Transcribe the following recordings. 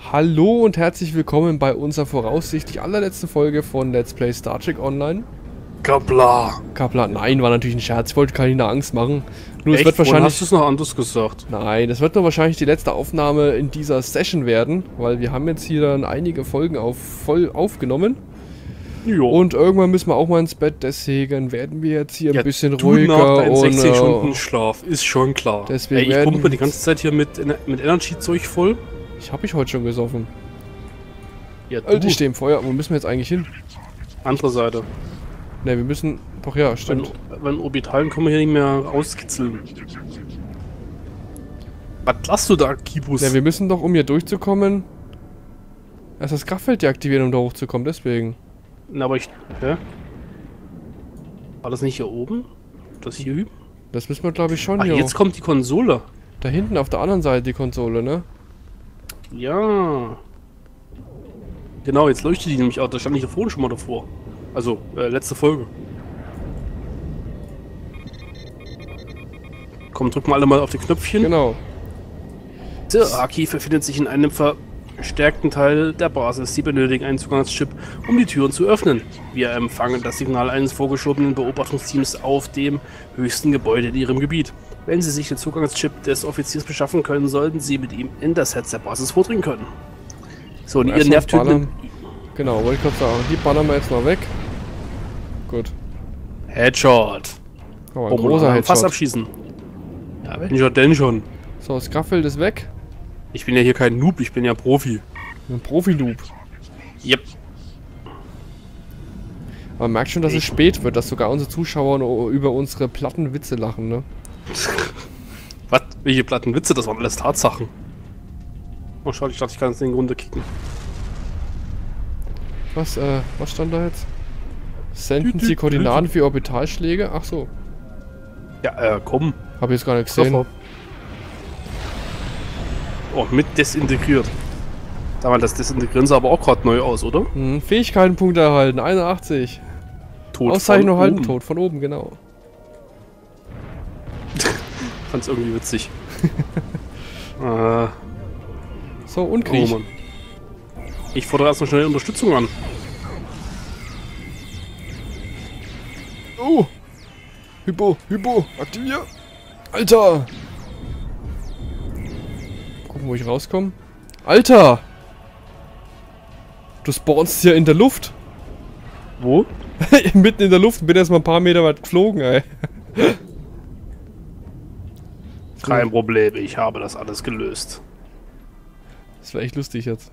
Hallo und herzlich willkommen bei unserer voraussichtlich allerletzten Folge von Let's Play Star Trek Online. Kapla. Kapla, nein, war natürlich ein Scherz, ich wollte keine Angst machen. Nur Echt? es wird wahrscheinlich... Hast du es noch anders gesagt? Nein, es wird nur wahrscheinlich die letzte Aufnahme in dieser Session werden, weil wir haben jetzt hier dann einige Folgen voll aufgenommen. Jo. Und irgendwann müssen wir auch mal ins Bett, deswegen werden wir jetzt hier ein bisschen du ruhiger nach deinen und 16 Stunden Schlaf, ist schon klar. deswegen Ey, ich pumpe die ganze Zeit hier mit Energy-Zeug voll. Ich habe heute schon gesoffen. Ja, du. Alter, ich stehe im Feuer. Wo müssen wir jetzt eigentlich hin? Andere Seite. Ne, wir müssen... Doch ja, stimmt. Wenn Orbitalen können wir hier nicht mehr rauskitzeln. Was lasst du da, Kibus? Ne, wir müssen doch, um hier durchzukommen, erst das Kraftfeld deaktivieren, um da hochzukommen, deswegen. Na, aber hä? War das nicht hier oben? Das hier üben? Das müssen wir, glaube ich, schon Ach, hier jetzt kommt die Konsole. da hinten auf der anderen Seite die Konsole, ne? Ja. Genau, jetzt leuchtet die nämlich auch. Da stand ich ja vorhin schon mal davor. Also, letzte Folge. Komm, drücken wir alle mal auf die Knöpfchen. Genau. Der Archiv befindet sich in einem verstärkten Teil der Basis. Sie benötigen einen Zugangschip, um die Türen zu öffnen. Wir empfangen das Signal eines vorgeschobenen Beobachtungsteams auf dem höchsten Gebäude in Ihrem Gebiet. Wenn Sie sich den Zugangschip des Offiziers beschaffen können, sollten Sie mit ihm in das Herz der Basis vordringen können. So, und ihr Erst nervt noch ballern. Genau, wollte ich gerade sagen. Die ballern wir jetzt mal weg. Gut. Headshot. Oh, ein großer Fast Headshot. abschießen. Ja, wenn schon, denn schon. So, das Kraftfeld ist weg. Ich bin ja hier kein Noob, ich bin ja Profi. Ein Profi-Loop. Yep. Aber man merkt schon, dass es spät wird, dass sogar unsere Zuschauer über unsere platten Witze lachen, ne? Was? Welche platten Witze? Das waren alles Tatsachen. Oh, schade, ich dachte, ich kann es in den Grunde kicken. Was stand da jetzt? Senden Sie Koordinaten für Orbitalschläge? Ach so. Ja, komm. Hab ich jetzt gar nicht gesehen. Sofort. Oh, mit desintegriert. Sag mal, das desintegrieren sie aber auch gerade neu aus, oder? Fähigkeitenpunkte erhalten, 81. Tot Auszeichnung von erhalten, oben. tot von oben, genau. Fand's irgendwie witzig. So, und Krieg. Mann. Ich fordere erstmal schnell Unterstützung an. Oh! Hypo, aktivier! Alter! Gucken, wo ich rauskomme. Alter! Du spawnst ja in der Luft. Wo? Mitten in der Luft, bin erst mal ein paar Meter weit geflogen, ey. Kein Problem, ich habe das alles gelöst. Das wäre echt lustig jetzt.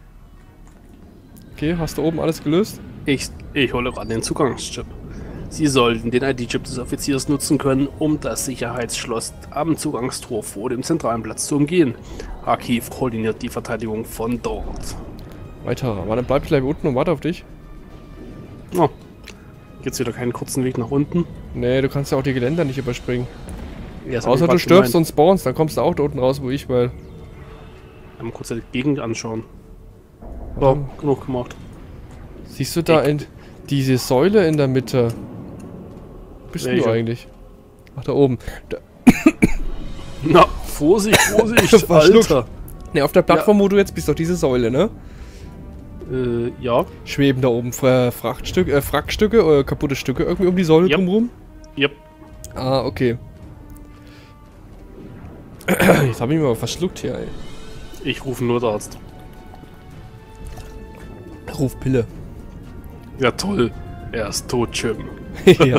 Okay, hast du oben alles gelöst? Ich hole gerade den Zugangschip. Sie sollten den ID-Chip des Offiziers nutzen können, um das Sicherheitsschloss am Zugangstor vor dem zentralen Platz zu umgehen. Archiv koordiniert die Verteidigung von dort. Weiter, aber dann bleib gleich unten und warte auf dich. Oh, jetzt wieder keinen kurzen Weg nach unten. Nee, du kannst ja auch die Geländer nicht überspringen. Ja, das hab Außer ich du grad stirbst gemeint. und spawnst, dann kommst du auch da unten raus, wo ich, weil... Mal kurz die Gegend anschauen. So, genug gemacht. Siehst du da in diese Säule in der Mitte? Wo bist denn du Welche? eigentlich? Ach, da oben. Da, Na, Vorsicht, Verschluckt. Alter. ne, auf der Plattform, wo du jetzt bist, doch diese Säule, ne? Ja. Schweben da oben Frackstücke oder kaputte Stücke irgendwie um die Säule Yep. drumherum? Yep. Ah, okay. Jetzt habe ich mich mal verschluckt hier, ey. Ich rufe nur den Arzt. Ruf Pille. Ja, toll. Er ist tot, Jim. Ja,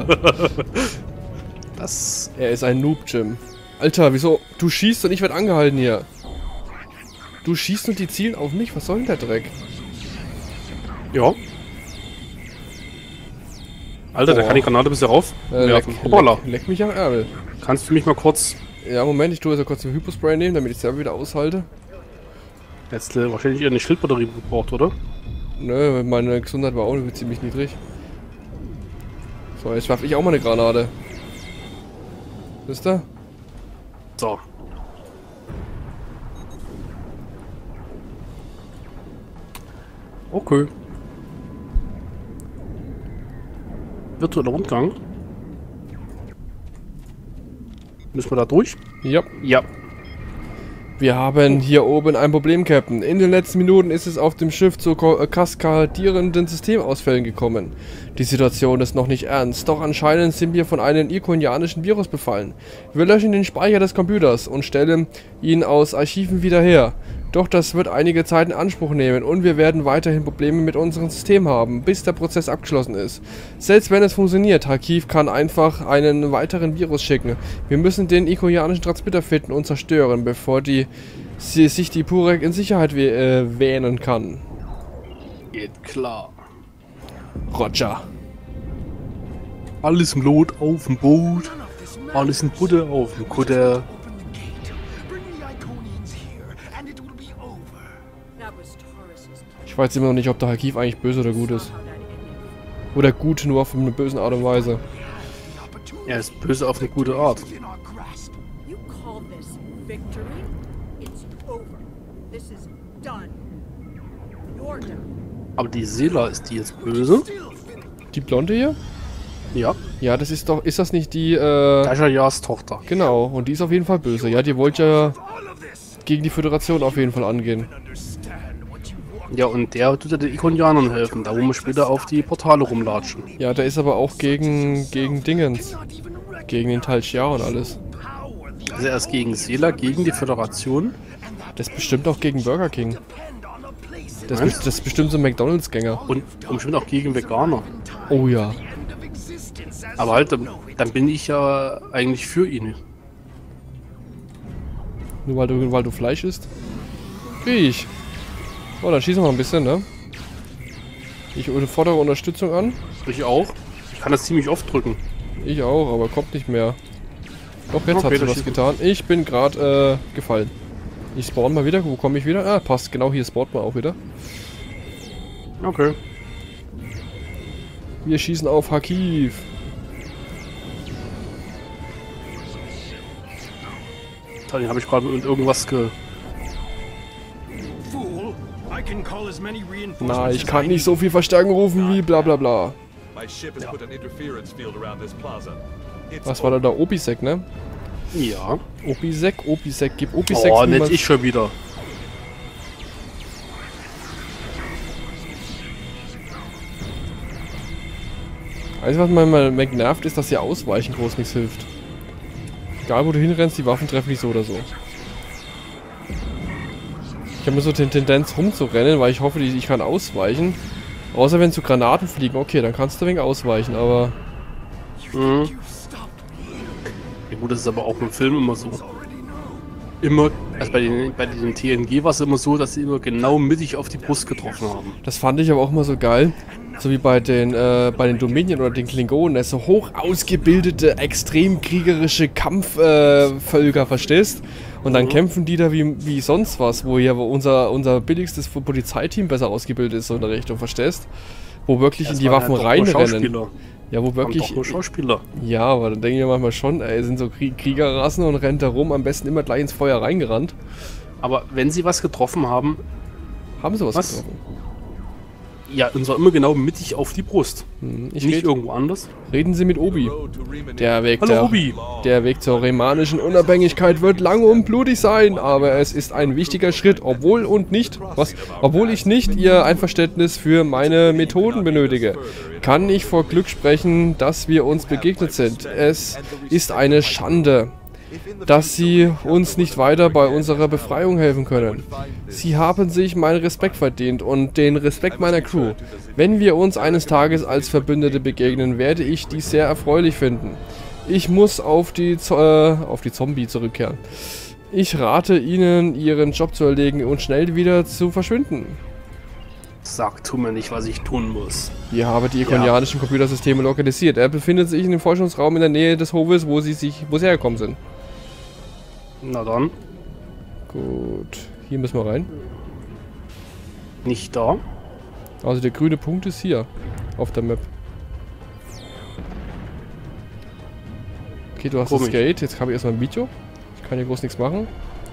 Das. er ist ein Noob, Jim. Alter, wieso? Du schießt und ich werde angehalten hier. Du schießt und die zielen auf mich? Was soll denn der Dreck? Ja. Alter, der Boah. kann die Granate bis hier rauf werfen. Hoppala. Leck mich am Ärmel. Kannst du mich mal kurz. Ja, Moment, ich tue jetzt kurz ein Hypospray nehmen, damit ich es selber wieder aushalte. Jetzt wahrscheinlich eher eine Schildbatterie gebraucht, oder? Nö, meine Gesundheit war auch ziemlich niedrig. So, jetzt werfe ich auch mal eine Granate. Wisst ihr? So. Okay. Virtueller Rundgang. Müssen wir da durch? Ja. Ja. Wir haben hier oben ein Problem, Captain. In den letzten Minuten ist es auf dem Schiff zu kaskadierenden Systemausfällen gekommen. Die Situation ist noch nicht ernst, doch anscheinend sind wir von einem ikonianischen Virus befallen. Wir löschen den Speicher des Computers und stellen ihn aus Archiven wieder her. Doch das wird einige Zeit in Anspruch nehmen und wir werden weiterhin Probleme mit unserem System haben, bis der Prozess abgeschlossen ist. Selbst wenn es funktioniert, Hakiv kann einfach einen weiteren Virus schicken. Wir müssen den ikonianischen Transmitter finden und zerstören, bevor sich die Purek in Sicherheit wähnen kann. Geht klar. Roger. Alles im Lot auf dem Boot. Alles in Butter auf dem Kutter. Ich weiß immer noch nicht, ob der Hakiv eigentlich böse oder gut ist. Oder gut nur auf eine böse Art und Weise. Er ist böse auf eine gute Art. Aber die Seela, ist die jetzt böse? Die Blonde hier? Ja. Ja, das ist doch, ist das nicht die, Dajajas Tochter. Genau, und die ist auf jeden Fall böse. Ja, die wollte ja gegen die Föderation auf jeden Fall angehen. Ja, und der tut ja den Ikonianern helfen, da wo wir später auf die Portale rumlatschen. Ja, der ist aber auch gegen Dingens. Gegen den Talchia und alles. Also er ist gegen Seela, gegen die Föderation. Das ist bestimmt auch gegen Burger King. Das ist bestimmt so ein McDonalds-Gänger. Und bestimmt auch gegen Veganer. Oh ja. Aber halt, dann bin ich ja eigentlich für ihn. Nur weil du Fleisch isst? Ich. Oh, dann schießen wir mal ein bisschen, ne? Ich fordere Unterstützung an. Ich auch. Ich kann das ziemlich oft drücken. Ich auch, aber kommt nicht mehr. Doch, jetzt hat sie was getan. Ich bin gerade gefallen. Ich spawn mal wieder. Wo komme ich wieder? Ah, passt. Genau hier spawnt man auch wieder. Okay. Wir schießen auf Hakiv. Den habe ich gerade mit irgendwas Na, ich kann nicht so viel Verstärkung rufen wie bla bla bla. Was war da? Opisek, ne? Ja. Opisek, gib Opisek. Oh, nicht ich schon wieder. Also was man nervt ist, dass hier Ausweichen groß nichts hilft. Egal wo du hinrennst, die Waffen treffen dich so oder so. Ich habe mir so die Tendenz rumzurennen, weil ich hoffe, ich kann ausweichen. Außer wenn so Granaten fliegen, okay, dann kannst du ein wenig ausweichen, aber... Mhm. Ja gut, das ist aber auch im Film immer so. Immer, also bei den TNG war es immer so, dass sie immer genau mittig auf die Brust getroffen haben. Das fand ich aber auch immer so geil. So wie bei den Dominion oder den Klingonen, so hoch ausgebildete, extrem kriegerische Kampfvölker, verstehst? Und dann kämpfen die da wie sonst was, wo ja unser billigstes Polizeiteam besser ausgebildet ist, so in der Richtung, verstehst? Wo wirklich in die Waffen reinrennen. Ja, wo wirklich... Nur Schauspieler. Ja, aber dann denke ich manchmal schon, ey, sind so Kriegerrassen und rennt da rum, am besten immer gleich ins Feuer reingerannt. Aber wenn sie was getroffen haben... Haben sie was getroffen? Ja, und zwar immer genau mittig auf die Brust. Nicht irgendwo anders. Reden Sie mit Obi. Der Weg Obi. Der Weg zur remanischen Unabhängigkeit wird lang und blutig sein, aber es ist ein wichtiger Schritt, obwohl ich nicht Ihr Einverständnis für meine Methoden benötige. Kann ich vor Glück sprechen, dass wir uns begegnet sind. Es ist eine Schande, dass Sie uns nicht weiter bei unserer Befreiung helfen können. Sie haben sich meinen Respekt verdient und den Respekt meiner Crew. Wenn wir uns eines Tages als Verbündete begegnen, werde ich dies sehr erfreulich finden. Ich muss auf die Zombie zurückkehren. Ich rate Ihnen, Ihren Job zu erledigen und schnell wieder zu verschwinden. Tu mir nicht, was ich tun muss. Wir haben die ikonianischen Computersysteme lokalisiert. Er befindet sich in dem Forschungsraum in der Nähe des Hofes, wo sie hergekommen sind. Na dann. Gut. Hier müssen wir rein. Nicht da. Also der grüne Punkt ist hier. Auf der Map. Okay, du hast das Gate. Jetzt habe ich erstmal ein Video. Ich kann hier groß nichts machen.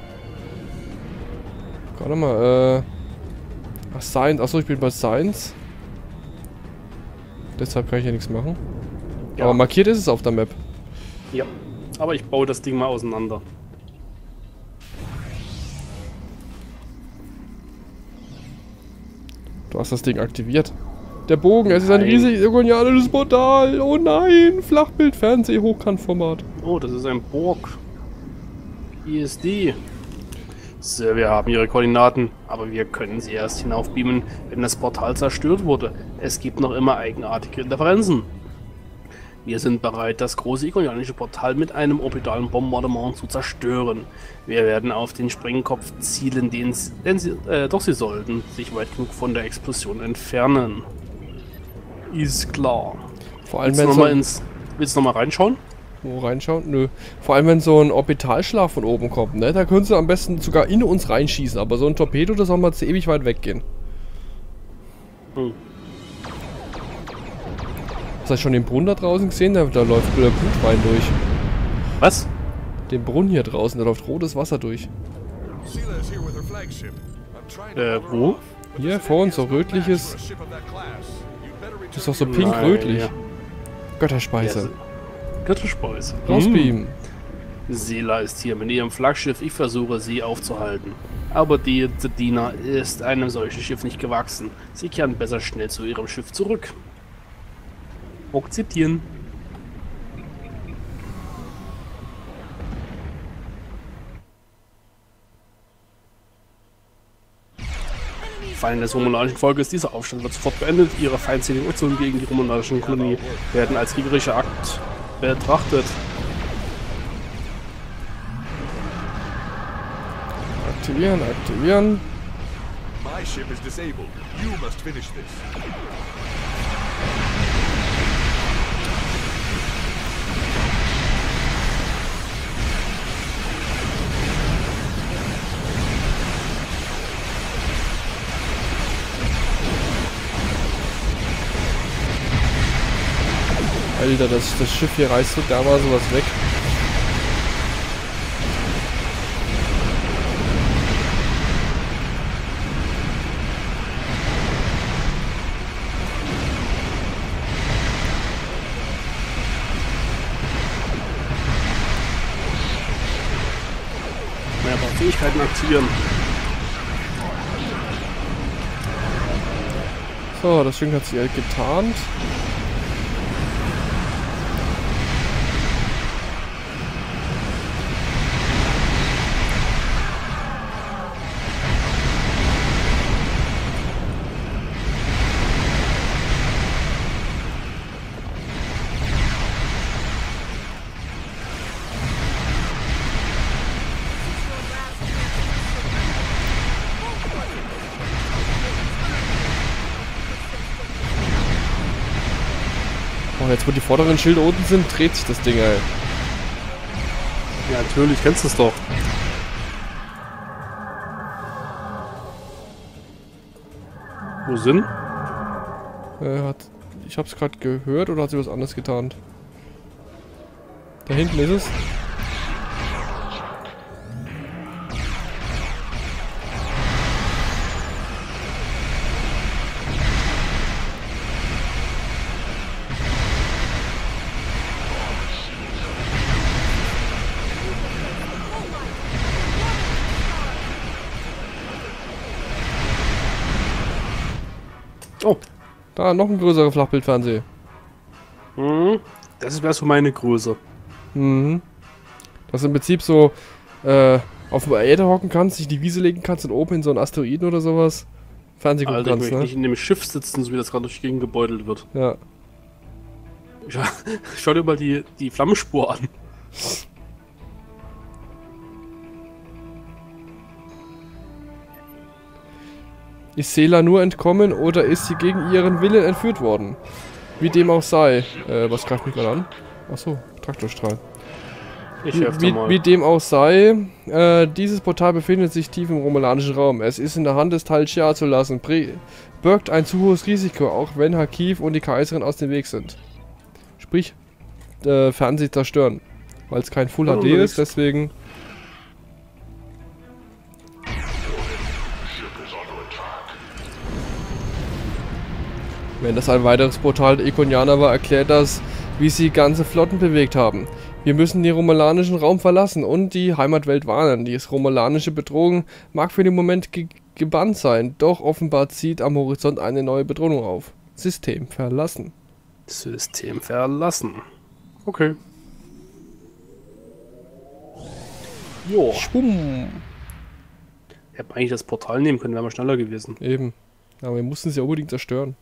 Warte mal, Ach, Science. Achso, ich bin bei Science. Deshalb kann ich hier nichts machen. Ja. Aber markiert ist es auf der Map. Ja. Aber ich baue das Ding mal auseinander. Du hast das Ding aktiviert. Der Bogen, es ist ein Nein. riesiges ikonianisches Portal. Oh nein, Flachbild-Fernseh, Hochkantformat. Oh, das ist ein Burg. ISD. So, wir haben ihre Koordinaten, aber wir können sie erst hinaufbeamen, wenn das Portal zerstört wurde. Es gibt noch immer eigenartige Interferenzen. Wir sind bereit, das große ikonianische Portal mit einem orbitalen Bombardement zu zerstören. Wir werden auf den Sprengkopf zielen, doch sie sollten sich weit genug von der Explosion entfernen. Ist klar. Vor allem, Willst du nochmal reinschauen? Wo reinschauen? Nö. Vor allem, wenn so ein Orbitalschlag von oben kommt, ne? Da können sie am besten sogar in uns reinschießen. Aber so ein Torpedo, das soll mal ewig weit weggehen. Hast du schon den Brunnen da draußen gesehen? Da läuft Blutwein durch. Was? Den Brunnen hier draußen, da läuft rotes Wasser durch. Wo? Hier vor uns, so rötliches. Das ist doch so pink-rötlich. Ja. Götterspeise. Götterspeise. Rausbeamen. Sela ist hier mit ihrem Flaggschiff. Ich versuche, sie aufzuhalten. Aber die Zedina ist einem solchen Schiff nicht gewachsen. Sie kehren besser schnell zu ihrem Schiff zurück. Akzeptieren. Fallen des romulanischen Volkes, dieser Aufstand wird sofort beendet. Ihre feindseligen Aktionen gegen die romulanischen Kolonie werden als kriegerischer Akt betrachtet. Aktivieren, aktivieren. My ship is disabled. You must finish this. Alter, das Schiff hier reißt so dermaßen sowas weg. Mehrere Fähigkeiten aktivieren. So, das Ding hat sich halt getarnt. Oh, jetzt wo die vorderen Schilder unten sind, dreht sich das Ding, ey. Ja, natürlich, kennst du es doch. Wo sind? Ich hab's gerade gehört oder hat sie was anderes getan? Da hinten ist es. Oh. Da, noch ein größerer Flachbildfernseher. Mhm. Das wäre so meine Größe. Mhm. Dass du im Prinzip so auf dem Erde hocken kannst, dich in die Wiese legen kannst und oben in so einen Asteroiden oder sowas Fernsehen gucken Alter, ich kannst, möchte ne? nicht in dem Schiff sitzen, so wie das gerade durch die Gegend gebeutelt wird. Ja. Schau dir mal die Flammenspur an. Ist Sela nur entkommen oder ist sie gegen ihren Willen entführt worden? Wie dem auch sei. Was greift mich gerade an? Achso, Traktorstrahl. Ich helfe dir mal. Wie dem auch sei, dieses Portal befindet sich tief im romulanischen Raum. Es ist in der Hand des Tal Shiar zu lassen. Birgt ein zu hohes Risiko, auch wenn Hakiv und die Kaiserin aus dem Weg sind. Sprich, Fernseh zerstören. Weil es kein Full HD ist, deswegen... Wenn das ein weiteres Portal der Ikonianer war, erklärt das, wie sie ganze Flotten bewegt haben. Wir müssen den romulanischen Raum verlassen und die Heimatwelt warnen. Die romulanische Bedrohung mag für den Moment gebannt sein, doch offenbar zieht am Horizont eine neue Bedrohung auf. System verlassen. System verlassen. Okay. Jo. Schwumm. Hätten wir eigentlich das Portal nehmen können, wären wir schneller gewesen. Eben. Aber wir mussten es ja unbedingt zerstören.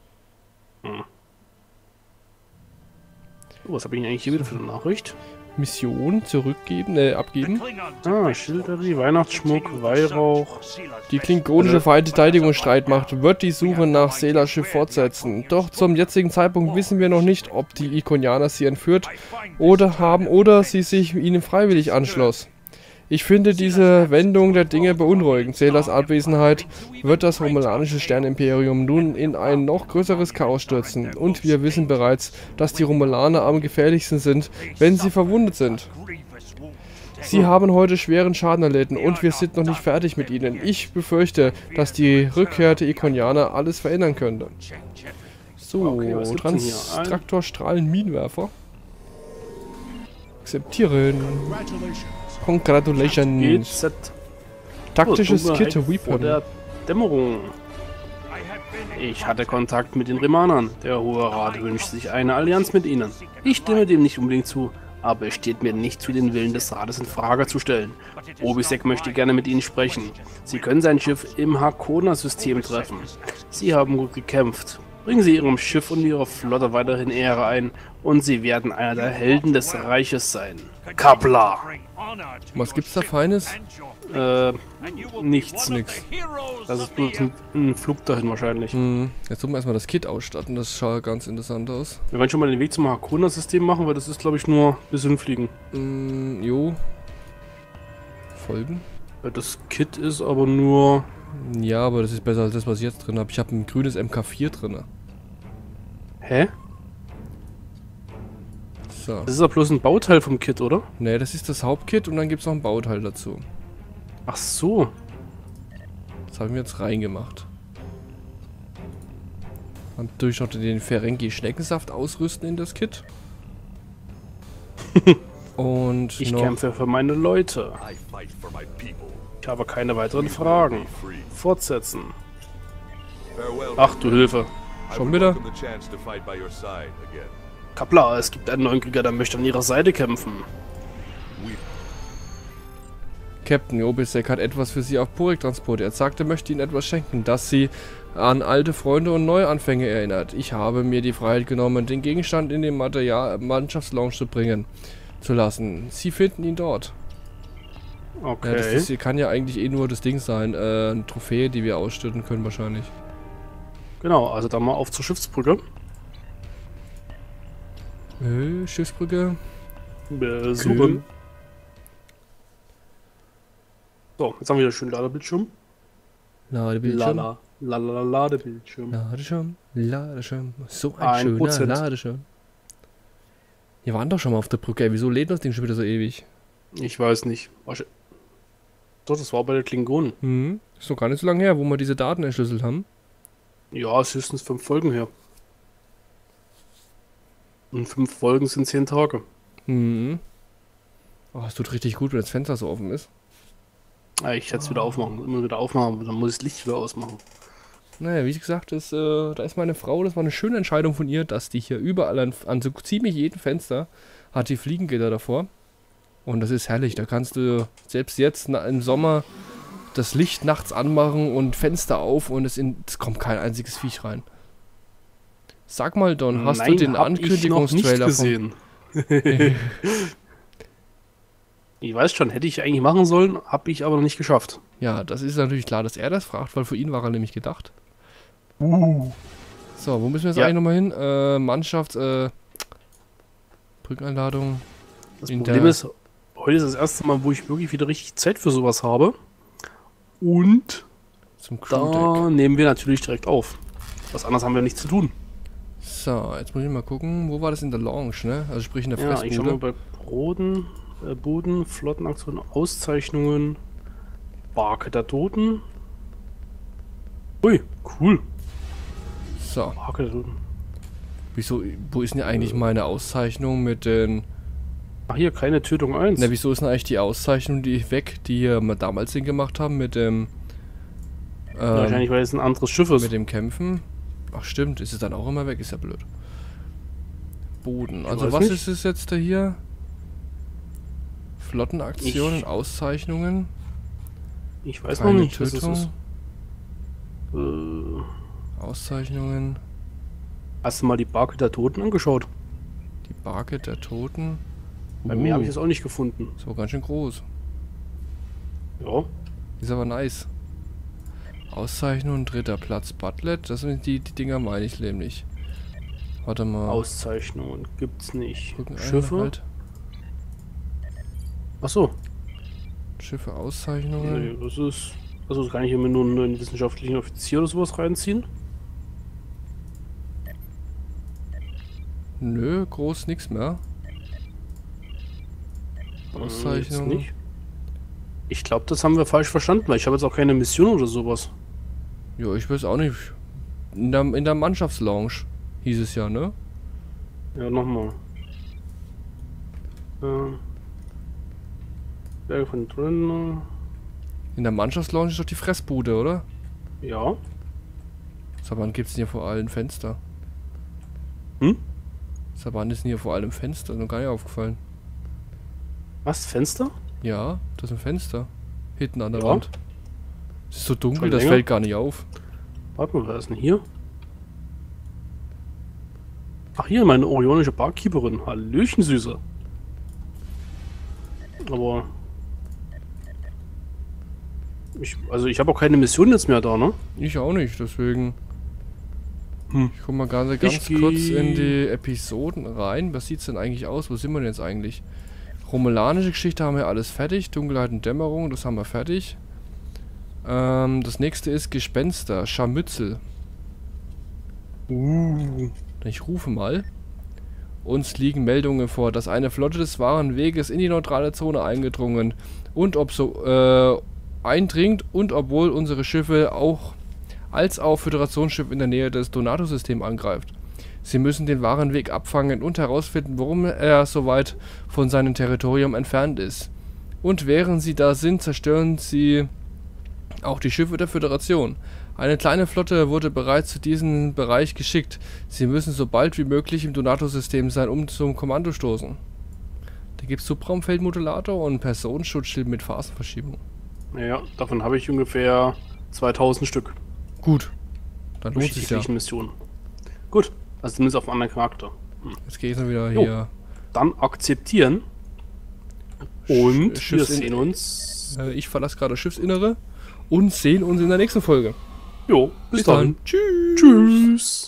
Oh, was habe ich denn eigentlich hier wieder für eine Nachricht? Mission zurückgeben, abgeben. Ah, Schilderie, Weihnachtsschmuck, Weihrauch. Die klingonische Verteidigungsstreitmacht wird die Suche nach Selas Schiff fortsetzen. Doch zum jetzigen Zeitpunkt wissen wir noch nicht, ob die Ikonianer sie entführt oder sie sich ihnen freiwillig anschloss. Ich finde diese Wendung der Dinge beunruhigend. Selas Abwesenheit wird das romulanische Sternimperium nun in ein noch größeres Chaos stürzen. Und wir wissen bereits, dass die Romulaner am gefährlichsten sind, wenn sie verwundet sind. Sie haben heute schweren Schaden erlitten und wir sind noch nicht fertig mit ihnen. Ich befürchte, dass die Rückkehr der Ikonianer alles verändern könnte. So, Okay, was gibt's denn hier? Traktorstrahlen-Minenwerfer. Akzeptieren. Congratulations. GZ. Taktisches Dunkelheit Kit vor Weapon. der Dämmerung. Ich hatte Kontakt mit den Rimanern. Der Hohe Rat wünscht sich eine Allianz mit ihnen. Ich stimme dem nicht unbedingt zu, aber es steht mir nicht zu, den Willen des Rates in Frage zu stellen. Obisek möchte gerne mit ihnen sprechen. Sie können sein Schiff im Harkona-System treffen. Sie haben gut gekämpft. Bringen Sie Ihrem Schiff und Ihrer Flotte weiterhin Ehre ein und Sie werden einer der Helden des Reiches sein. Kapla! Was gibt's da Feines? Nichts. Das ist bloß ein Flug dahin wahrscheinlich. Jetzt sollen wir erstmal das Kit ausstatten, das schaut ganz interessant aus. Wir werden schon mal den Weg zum Harkona-System machen, weil das ist, glaube ich, nur bis hinfliegen. Jo. Folgen? Weil das Kit ist aber nur... Ja, aber das ist besser als das, was ich jetzt drin habe. Ich habe ein grünes MK4 drin. Hä? So. Das ist doch bloß ein Bauteil vom Kit, oder? Ne, das ist das Hauptkit und dann gibt es noch ein Bauteil dazu. Ach so. Das habe ich mir jetzt reingemacht. Dann durch noch den Ferengi Schneckensaft ausrüsten in das Kit. Und Ich noch... kämpfe für meine Leute. I fight for my people. Ich habe keine weiteren Fragen. Fortsetzen. Farewell. Ach du Hilfe. I Schon would wieder? welcome the chance to fight by your side again. Kapla, es gibt einen neuen Krieger, der möchte an ihrer Seite kämpfen. Captain Obisek hat etwas für Sie auf Porek transportiert. Er sagte, er möchte Ihnen etwas schenken, das Sie an alte Freunde und Neuanfänge erinnert. Ich habe mir die Freiheit genommen, den Gegenstand in den Mannschaftslounge zu lassen. Sie finden ihn dort. Okay. Ja, das kann ja eigentlich eh nur das Ding sein, eine Trophäe, die wir ausstütten können wahrscheinlich. Genau, also dann mal auf zur Schiffsbrücke. Schiffsbrücke. Besuchen. So, jetzt haben wir wieder schön Ladebildschirm. Ladebildschirm. Ladebildschirm. Ladebildschirm. So ein 1%. schöner Ladebildschirm. Wir waren doch schon mal auf der Brücke. Ey. Wieso lädt das Ding schon wieder so ewig? Ich weiß nicht. Doch, das war bei der Klingonen. Ist noch gar nicht so lange her, wo wir diese Daten entschlüsselt haben. Ja, es ist höchstens 5 Folgen her. Und 5 Folgen sind 10 Tage. Oh, es tut richtig gut, wenn das Fenster so offen ist. Ja, ich hätte es wieder aufmachen. Immer wieder aufmachen, aber dann muss ich das Licht wieder ausmachen. Naja, wie gesagt, da ist meine Frau, das war eine schöne Entscheidung von ihr, dass die hier überall an so ziemlich jedem Fenster hat die Fliegengitter davor. Und das ist herrlich, da kannst du selbst jetzt im Sommer das Licht nachts anmachen und Fenster auf und es kommt kein einziges Viech rein. Sag mal, Don, hast du den Ankündigungstrailer gesehen? Ich weiß schon, hätte ich eigentlich machen sollen, habe ich aber noch nicht geschafft. Ja, das ist natürlich klar, dass er das fragt, weil für ihn war er nämlich gedacht. So, wo müssen wir jetzt eigentlich nochmal hin? Mannschaft, Brückeneinladung. Das Problem ist, heute ist das erste Mal, wo ich wirklich wieder richtig Zeit für sowas habe. Und Zum da Crewdeck. nehmen wir natürlich direkt auf. Was anderes haben wir nicht zu tun. So, jetzt muss ich mal gucken, wo war das in der Lounge, ne? Also sprich in der Ja, ich schau mal Fressbude. bei Boden, Flottenaktionen, Auszeichnungen, Barke der Toten. Ui, cool. So, Barke der Toten. wieso, wo ist denn eigentlich meine Auszeichnung mit den... Ach, hier, keine Tötung 1. Na, wieso ist denn eigentlich die Auszeichnung die wir damals gemacht haben mit dem... Wahrscheinlich, weil es ein anderes Schiff ist. mit dem Kämpfen? Ach stimmt, ist es dann auch immer weg? Ist ja blöd. Boden. Also weiß was nicht. ist es jetzt da hier? Flottenaktionen, Auszeichnungen, Ich weiß keine noch nicht, was Tötung, es ist. Auszeichnungen, Hast du mal die Barke der Toten angeschaut? die Barke der Toten. Bei mir habe ich das auch nicht gefunden. Ist aber ganz schön groß. Ja. Ist aber nice. Auszeichnung, 3. Platz, Butlet. Das sind die Dinger, meine ich nämlich. Warte mal. Auszeichnungen gibt's nicht. Gucken Schiffe? halt. Achso. Schiffe, Auszeichnungen. Nee, das ist. Also kann ich hier mir nur einen wissenschaftlichen Offizier oder sowas reinziehen? Nö, groß nix mehr. Jetzt Auszeichnung. nicht. Ich glaube, das haben wir falsch verstanden, weil ich habe jetzt auch keine Mission oder sowas. Ja, ich weiß auch nicht. In der Mannschaftslounge hieß es ja, ne? Ja, nochmal. Berge von drin. In der Mannschaftslounge ist doch die Fressbude, oder? Ja. Seit wann gibt's denn hier vor allem Fenster? Hm? Seit wann ist denn hier vor allem Fenster? Noch gar nicht aufgefallen. Was? Fenster? Ja, das ist ein Fenster. Hinten an der Ja. Wand. Es ist so dunkel, Schon das länger? fällt gar nicht auf. Warte mal, wer ist denn hier? Ach, hier, meine orionische Barkeeperin. Hallöchen, Süße. Aber... ich habe auch keine Mission jetzt mehr da, ne? Ich auch nicht, deswegen... Hm. Ich guck mal ganz Ich kurz geh- in die Episoden rein. Was sieht's denn eigentlich aus? Wo sind wir denn jetzt eigentlich? Romulanische Geschichte haben wir alles fertig. Dunkelheit und Dämmerung, das haben wir fertig. Das nächste ist Gespenster, Scharmützel. Ich rufe mal. Uns liegen Meldungen vor, dass eine Flotte des wahren Weges in die neutrale Zone eingedrungen und ob so eindringt und obwohl unsere Schiffe auch als auch Föderationsschiff in der Nähe des Donato-Systems angreift. Sie müssen den wahren Weg abfangen und herausfinden, warum er so weit von seinem Territorium entfernt ist. Und während sie da sind, zerstören sie auch die Schiffe der Föderation. Eine kleine Flotte wurde bereits zu diesem Bereich geschickt. Sie müssen so bald wie möglich im Donato-System sein, um zum Kommando stoßen. Da gibt es Subraumfeldmodulator und Personenschutzschild mit Phasenverschiebung. Ja, davon habe ich ungefähr 2000 Stück. Gut, dann Durch lohnt die sich ja. täglichen Missionen. Gut, also zumindest auf einen anderen Charakter. Jetzt gehe ich dann wieder Jo. hier. Dann akzeptieren. Und wir Schiffsin- sehen uns. Ich verlasse gerade das Schiffsinnere und sehen uns in der nächsten Folge. Jo, bis dann. dann. Tschüss. Tschüss.